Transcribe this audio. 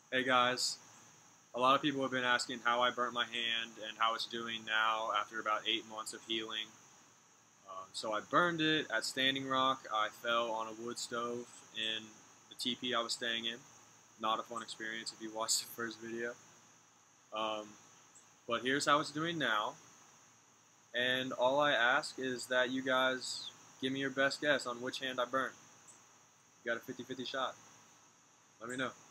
Hey guys, a lot of people have been asking how I burnt my hand and how it's doing now after about 8 months of healing. So I burned it at Standing Rock. I fell on a wood stove in the teepee I was staying in. Not a fun experience if you watched the first video. Um, but here's how it's doing now. And all I ask is that you guys give me your best guess on which hand I burnt. You got a 50-50 shot. Let me know.